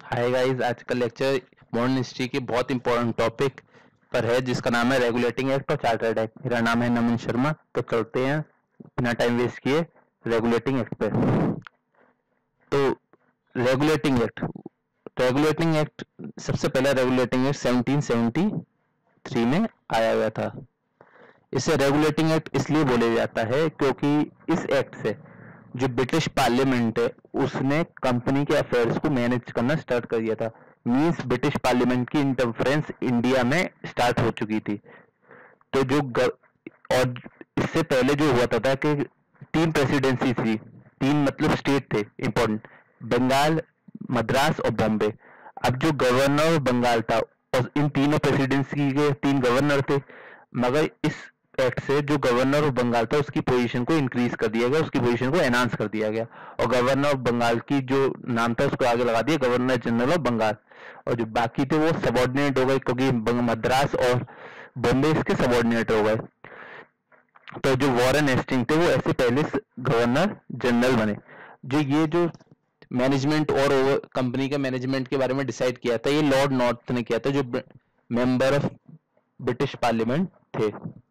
Hi guys, आज का lecture modern history के बहुत इंपॉर्टेंट टॉपिक पर है जिसका नाम है रेगुलेटिंग एक्ट और चार्टर्ड एक्ट। मेरा नाम है नमन शर्मा। तो चलते हैं बिना टाइम वेस्ट किए रेगुलेटिंग एक्ट पे। तो रेगुलेटिंग एक्ट सबसे पहला रेगुलेटिंग एक्ट 1773 में आया हुआ था। इसे रेगुलेटिंग एक्ट इसलिए बोला जाता है क्योंकि इस एक्ट से जो ब्रिटिश पार्लियामेंट है उसने कंपनी के अफेयर्स को मैनेज करना स्टार्ट कर दिया था। मींस ब्रिटिश पार्लियामेंट की इंटरफेरेंस इंडिया में स्टार्ट हो चुकी थी। तो और इससे पहले जो हुआ था कि तीन प्रेसिडेंसी थी, तीन मतलब स्टेट थे इंपॉर्टेंट, बंगाल, मद्रास और बॉम्बे। अब जो गवर्नर बंगाल था और इन तीनों प्रेसिडेंसी के तीन गवर्नर थे, मगर इस एक्ट से जो गवर्नर ऑफ बंगाल था उसकी पोजीशन को इंक्रीज कर दिया गया, उसकी पोजीशन को एनहांस कर दिया गया और गवर्नर ऑफ बंगाल की जो नाम था उसको आगे लगा दिया गवर्नर जनरल ऑफ बंगाल। और जो बाकी थे वो सबॉर्डिनेट हो गए क्योंकि मद्रास और बॉम्बे इसके सबॉर्डिनेट हो गए। तो जो वॉरेन हेस्टिंग थे वो ऐसे पहले गवर्नर जनरल बने। जो मैनेजमेंट और कंपनी के मैनेजमेंट के बारे में डिसाइड किया था ये लॉर्ड नॉर्थ ने किया था, जो मेंबर ऑफ ब्रिटिश पार्लियामेंट थे।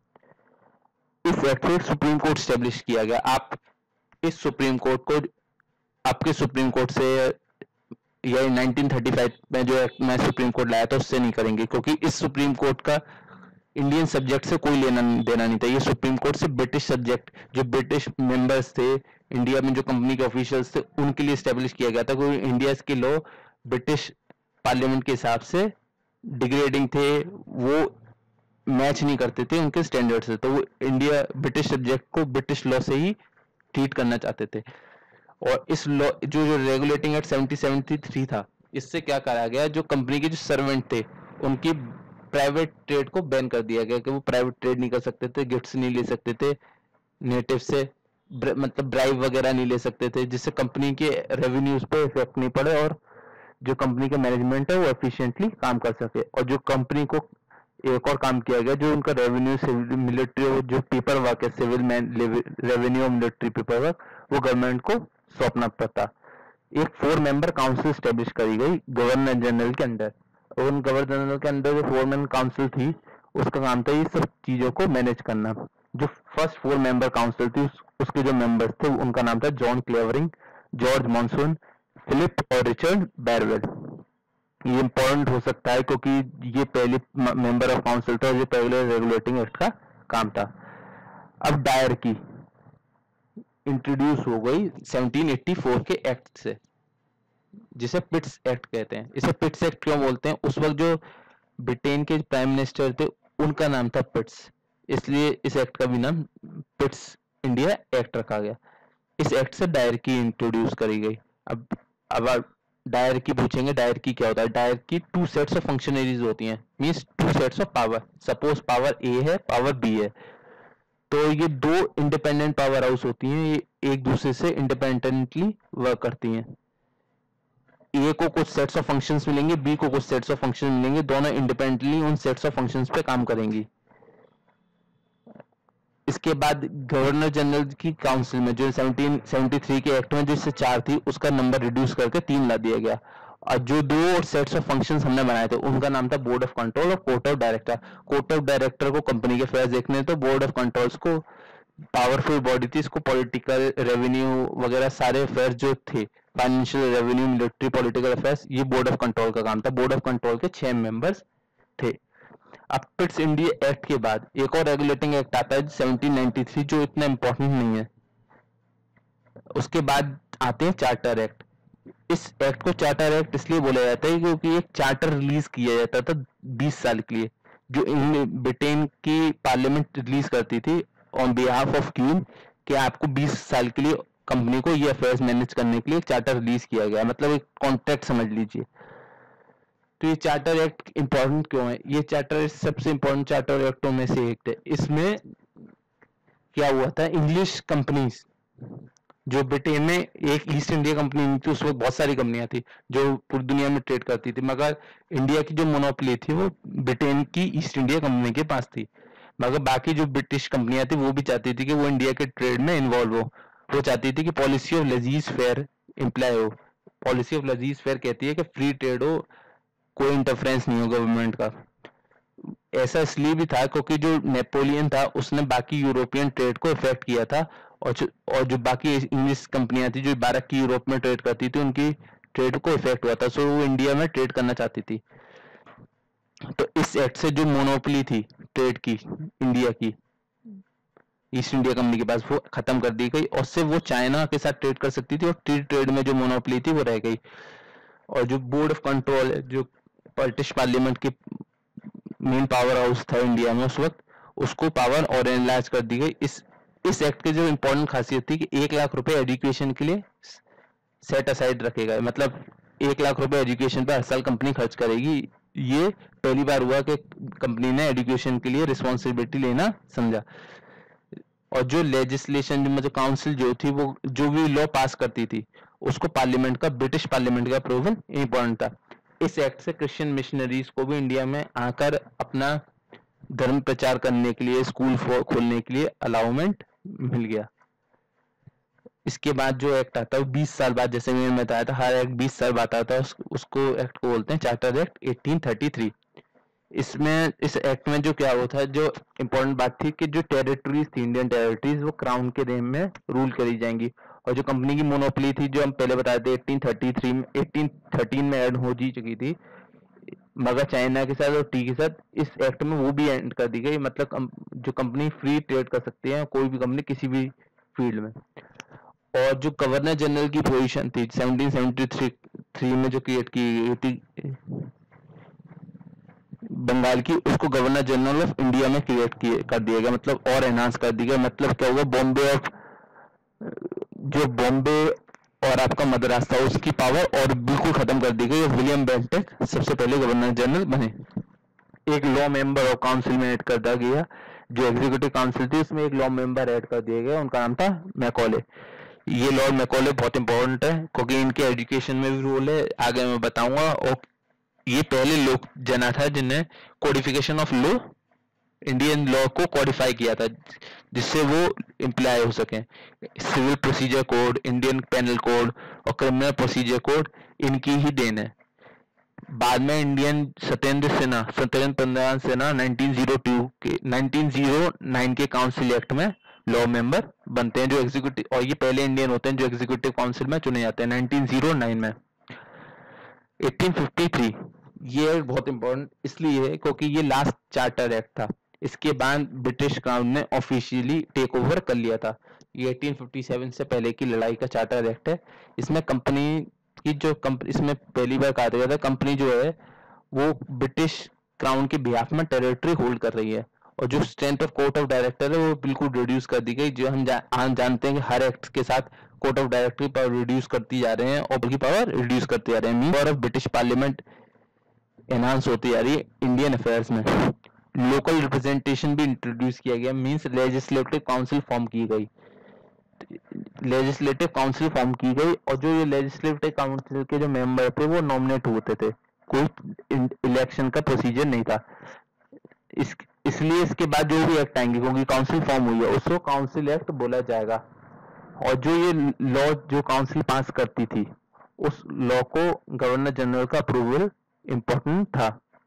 इस एक्ट से सुप्रीम कोर्ट स्टेब्लिश किया गया। आप इस सुप्रीम कोर्ट को आपके सुप्रीम कोर्ट से या 1935 में जो एक्ट में सुप्रीम कोर्ट लाया था उससे नहीं करेंगे, क्योंकि इस सुप्रीम कोर्ट का इंडियन सब्जेक्ट से कोई लेना देना नहीं था। ये सुप्रीम कोर्ट से ब्रिटिश सब्जेक्ट जो ब्रिटिश मेंबर्स थे इंडिया में, जो कंपनी के ऑफिशियल्स थे, उनके लिए स्टेब्लिश किया गया था। क्योंकि इंडिया के लॉ ब्रिटिश पार्लियामेंट के हिसाब से डिग्रेडिंग थे, वो मैच नहीं करते थे उनके स्टैंडर्ड से। तो वो इंडिया ब्रिटिश सब्जेक्ट को ब्रिटिश लॉ से ही ट्रीट करना चाहते थे। और इस लॉ जो रेगुलेटिंग एक्ट 1773 था, इससे क्या करा गया, जो कंपनी के जो सर्वेंट थे उनकी प्राइवेट ट्रेड को बैन कर दिया गया कि वो प्राइवेट ट्रेड नहीं कर सकते थे, गिफ्ट्स नहीं ले सकते थे नेटिव से, मतलब ब्राइब वगैरह नहीं ले सकते थे, जिससे कंपनी के रेवेन्यूज पे इफेक्ट नहीं पड़े और जो कंपनी का मैनेजमेंट है वो एफिशिएंटली काम कर सके। और जो कंपनी को एक और काम किया गया, जो उनका रेवेन्यू सिविल मिलिट्री जो पेपर वर्क है, सिविल मैन रेवेन्यू और मिलिट्री पेपर वर्क, वो गवर्नमेंट को सौंपना पड़ता। एक 4 मेंबर काउंसिल स्टेब्लिश करी गई गवर्नर जनरल के अंडर। उन गवर्नर जनरल के अंदर जो 4 मेंबर काउंसिल थी उसका काम था ये सब चीजों को मैनेज करना। जो फर्स्ट 4 मेंबर काउंसिल थी उसके जो मेंबर्स थे उनका नाम था John Clavering, George Monson, Philip और रिचर्ड बैरवेल। ये इंपॉर्टेंट हो सकता है क्योंकि ये पहले मेंबर ऑफ काउंसिल था और ये पहले रेगुलेटिंग एक्ट का काम था। अब डायर की इंट्रोड्यूस हो गई 1784 के एक्ट से, जिसे पिट्स एक्ट कहते हैं। इसे पिट्स एक्ट क्यों बोलते हैं, उस वक्त जो ब्रिटेन के प्राइम मिनिस्टर थे उनका नाम था पिट्स, इसलिए इस एक्ट का भी नाम पिट्स इंडिया एक्ट रखा गया। इस एक्ट से डायर की इंट्रोड्यूस करी गई। अब डायर की पूछेंगे, डायर की क्या होता है। डायर की 2 सेट्स ऑफ फंक्शनरीज होती हैं, means 2 sets of power. Suppose power A है, पावर बी है, तो ये 2 इंडिपेंडेंट पावर हाउस होती हैं, ये एक दूसरे से इंडिपेंडेंटली वर्क करती हैं। ए को कुछ सेट्स ऑफ फंक्शंस मिलेंगे, बी को कुछ सेट्स ऑफ फंक्शन मिलेंगे, दोनों इंडिपेंडेंटली उन सेट्स ऑफ फंक्शंस पे काम करेंगी। इसके बाद गवर्नर जनरल की काउंसिल में जो 1773 के एक्ट में जो इससे 4 थी उसका नंबर रिड्यूस करके 3 ला दिया गया। और जो 2 सेट्स ऑफ फंक्शंस हमने बनाए थे उनका नाम था बोर्ड ऑफ कंट्रोल और court of director. Court of director को कंपनी के अफेयर्स देखने, तो बोर्ड ऑफ कंट्रोल्स को पावरफुल बॉडी थी, इसको पॉलिटिकल, रेवेन्यू वगैरह सारे अफेयर्स जो थे, financial, revenue, military, political affairs, ये बोर्ड ऑफ कंट्रोल का काम था। बोर्ड ऑफ कंट्रोल के 6 मेंबर्स थे। अब पिट्स इंडिया एक्ट के बाद एक और रेगुलेटिंग एक्ट आता है 1793, जो इतना इंपॉर्टेंट नहीं है। उसके बाद आते हैं चार्टर एक्ट। इस एक्ट को चार्टर एक्ट इसलिए बोला जाता है क्योंकि एक चार्टर रिलीज किया जाता था 20 साल के लिए, जो ब्रिटेन की पार्लियामेंट रिलीज करती थी ऑन बिहाफ ऑफ क्वीन, कि आपको 20 साल के लिए कंपनी को ये अफेयर्स मैनेज करने के लिए एक चार्टर रिलीज किया गया, मतलब एक कॉन्ट्रैक्ट समझ लीजिए। तो ये चार्टर एक्ट इंपॉर्टेंट क्यों है, ये चार्टर सबसे इंपॉर्टेंट चार्टर एक्टों में से एक है। इसमें क्या हुआ था, इंग्लिश कंपनीज जो ब्रिटेन में, एक ईस्ट इंडिया कंपनी नहीं थी उस वक्त, बहुत सारी कंपनियां थी जो पूरी दुनिया में ट्रेड करती थी, मगर इंडिया की जो मोनोपोली थी वो ब्रिटेन की ईस्ट इंडिया कंपनी के पास थी। मगर बाकी जो ब्रिटिश कंपनियां थी वो भी चाहती थी कि वो इंडिया के ट्रेड में इन्वॉल्व हो, वो चाहती थी कि policy of laissez faire imply हो, पॉलिसी ऑफ लजीज फेयर कहती है कि फ्री ट्रेड हो, कोई इंटरफेरेंस नहीं हो गवर्नमेंट का। ऐसा इसलिए भी था क्योंकि जो नेपोलियन था उसने बाकी यूरोपियन ट्रेड को इफेक्ट किया था, और जो बाकी इंग्लिश कंपनियां थी जो भारत की यूरोप में ट्रेड करती थी उनकी ट्रेड को इफेक्ट हुआ था, सो वो इंडिया में ट्रेड करना चाहती थी। तो इस एक्ट से जो मोनोपोली थी ट्रेड की इंडिया की ईस्ट इंडिया कंपनी के पास, वो खत्म कर दी गई, और सिर्फ वो चाइना के साथ ट्रेड कर सकती थी, और ट्रेड में जो मोनोपोली थी वो रह गई। और जो बोर्ड ऑफ कंट्रोल है, जो ब्रिटिश पार्लियामेंट की मेन पावर हाउस था इंडिया में उस वक्त, उसको पावर और एनलार्ज कर दी गई। इस एक्ट की जो इम्पोर्टेंट खासियत थी कि 1 लाख रुपए एजुकेशन के लिए सेट असाइड रखे गए, मतलब 1 लाख रुपए एजुकेशन पे हर साल कंपनी खर्च करेगी। ये पहली बार हुआ कि कंपनी ने एजुकेशन के लिए रिस्पॉन्सिबिलिटी लेना समझा। और जो लेजिस्लेशन जो काउंसिल जो थी वो जो भी लॉ पास करती थी उसको पार्लियामेंट का, ब्रिटिश पार्लियामेंट का अप्रूवल इंपॉर्टेंट था। इस एक्ट से क्रिश्चियन मिशनरीज को भी इंडिया में आकर अपना धर्म प्रचार करने के लिए, स्कूल खोलने के लिए अलाउमेंट मिल गया। इसके बाद जो एक्ट आता है 20 साल बाद, जैसे मैंने बताया था हर एक्ट 20 साल बाद आता है, उसको एक्ट को बोलते हैं चार्टर एक्ट 1833। इसमें इस एक्ट में जो क्या हुआ था, जो इम्पोर्टेंट बात थी कि जो टेरिटरीज थी, इंडियन टेरिटरीज, वो क्राउन के नेम में रूल करी जाएंगी। और जो कंपनी की मोनोपोली थी जो हम पहले बताए थे 1833 में, 1813 में ऐड हो जी चुकी थी, मगर चाइना के साथ और टी के साथ इस एक्ट में वो भी एंड कर दी गई। मतलब जो कंपनी फ्री ट्रेड कर सकती है कोई भी कंपनी किसी भी फील्ड में। और जो गवर्नर जनरल की पोजीशन थी 1773 में जो क्रिएट की गई थी बंगाल की, उसको गवर्नर जनरल ऑफ इंडिया में क्रिएट कर दिया गया, मतलब और एनहांस कर दिया गया। मतलब क्या हुआ, बॉम्बे और आपका मद्रास था उसकी पावर और बिल्कुल खत्म कर दी गई। विलियम बेंटिक सबसे पहले गवर्नर जनरल बने। एक लॉ मेंबर और काउंसिल में ऐड कर दिया गया, जो एग्जीक्यूटिव काउंसिल थी उसमें एक लॉ मेंबर ऐड कर दिया गया, उनका नाम था मैकॉले। ये लॉर्ड मैकॉले बहुत इंपॉर्टेंट है क्योंकि इनके एजुकेशन में भी रोल है, आगे मैं बताऊंगा। और ये पहले लोग जना था जिन्हें codification of law, Indian law को कोडिफाई किया था जिससे वो इम्प्लाई हो सके। Civil procedure code, Indian penal code और क्रिमिनल प्रोसीजर कोड इनकी ही देन है। बाद में इंडियन सत्येंद्र प्रधान सिन्हा 1909 के काउंसिल एक्ट में लॉ मेंबर बनते हैं जो एग्जीक्यूटिव, और ये पहले इंडियन होते हैं जो एग्जीक्यूटिव काउंसिल में चुने जाते हैं 1909 में। 1853 ये बहुत इंपॉर्टेंट इसलिए है क्योंकि ये लास्ट चार्टर एक्ट था। इसके बाद ब्रिटिश क्राउन ने ऑफिशियली टेक ओवर कर लिया था। ये 1857 से पहले की लड़ाई का चार्टर एक्ट है। इसमें कंपनी की इसमें पहली बार कहा गया था कंपनी जो है वो ब्रिटिश क्राउन के बिहाफ में टेरिटरी होल्ड कर रही है, और जो strength of court of director है वो बिल्कुल रिड्यूस कर दी गई। जो हम जानते हैं कि हर एक्ट के साथ court of director power reduce करती जा रहे हैं और बल्कि पावर रिड्यूस करती जा रहे हैं। Power of British parliament enhance होती जा रही है इंडियन अफेयर्स में। लोकल रिप्रेजेंटेशन भी इंट्रोड्यूस किया गया, मींस लेजिस्लेटिव काउंसिल फॉर्म की गई। और जो ये लेजिस्लेटिव काउंसिल के जो मेंबर थे वो नॉमिनेट होते थे, कोई इलेक्शन का प्रोसीजर नहीं था। इसलिए इसके बाद जो भी एक्ट आएंगे, क्योंकि काउंसिल फॉर्म हुई है, उसको काउंसिल एक्ट बोला जाएगा। और जो ये लॉ जो काउंसिल पास करती थी उस लॉ को गवर्नर जनरल का अप्रूवल इंपॉर्टेंट था।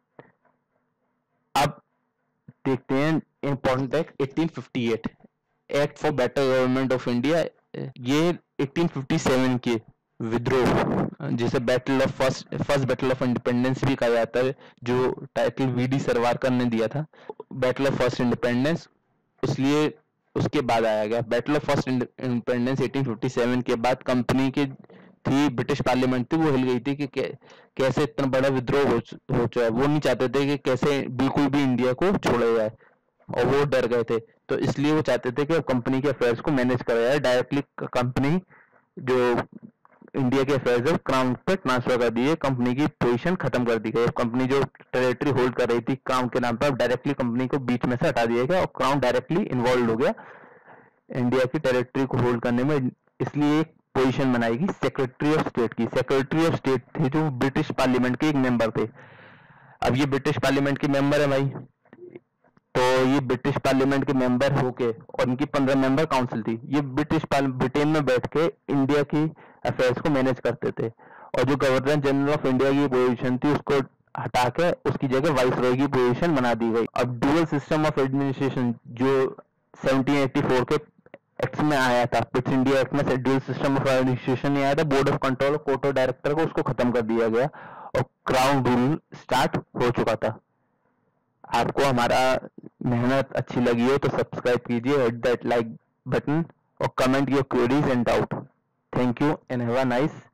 अब देखते हैं important act 1858 act for better government of India. ये 1857 के विद्रोह जिसे battle of first battle of independence भी कहा जाता है, जो टाइटल वीडी सरवारकर ने दिया था, बैटल ऑफ फर्स्ट इंडिपेंडेंस, इसलिए उसके बाद आया गया। बैटल ऑफ फर्स्ट इंडिपेंडेंस 1857 के बाद कंपनी के थी ब्रिटिश पार्लियामेंट थी वो हिल गई थी कि कैसे इतना बड़ा विद्रोह हो चुका है। वो नहीं चाहते थे कि कैसे बिल्कुल भी इंडिया को छोड़ा जाए, और वो डर गए थे। तो इसलिए वो चाहते थे कि कंपनी के अफेयर्स को मैनेज करा जाए डायरेक्टली। कंपनी जो इंडिया के अफेयर्स है क्राउन पे ट्रांसफर कर दिए, कंपनी की पोजीशन खत्म कर दी गई। कंपनी जो टेरिटरी होल्ड कर रही थी क्राउन के नाम पर, डायरेक्टली कंपनी को बीच में से हटा दिया गया और क्राउन डायरेक्टली इन्वॉल्व हो गया इंडिया की टेरिटरी को होल्ड करने में। इसलिए एक पोजीशन बनाएगी सेक्रेटरी ऑफ स्टेट की। सेक्रेटरी ऑफ स्टेट थे जो ब्रिटिश पार्लियामेंट के एक मेंबर थे। अब ये ब्रिटिश पार्लियामेंट के मेंबर है भाई, तो ये ब्रिटिश पार्लियामेंट के मेंबर होके, और इनकी 15 मेंबर काउंसिल थी, ये ब्रिटेन में बैठ के इंडिया की अफेयर्स को मैनेज करते थे। और जो गवर्नर जनरल ऑफ इंडिया की पोजीशन थी उसको हटा के उसकी जगह वाइसरॉय की पोजीशन बना दी गई। अब डुअल सिस्टम ऑफ एडमिनिस्ट्रेशन जो 1784 के एक्ट में आया था, पिट्स इंडिया एक्ट में डुअल सिस्टम ऑफ एडमिनिस्ट्रेशन नहीं आया था, board of control court of director को उसको खत्म कर दिया गया और क्राउन रूल स्टार्ट हो चुका था। आपको हमारा मेहनत अच्छी लगी हो तो सब्सक्राइब कीजिए, हिट दैट लाइक बटन और comment your queries and doubt. Thank you and have a nice